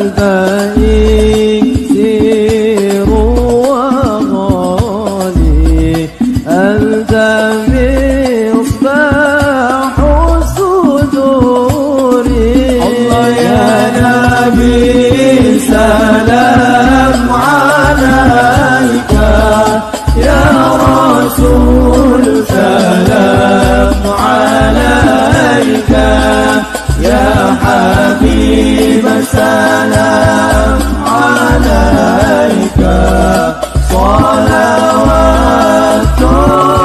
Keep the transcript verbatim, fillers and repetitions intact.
الإكسير وغالي، أنت مصباح الصدور. الله يا نبي سلام عليك، يا رسول سلام عليك، يا حبيب سلام عليك، صلوات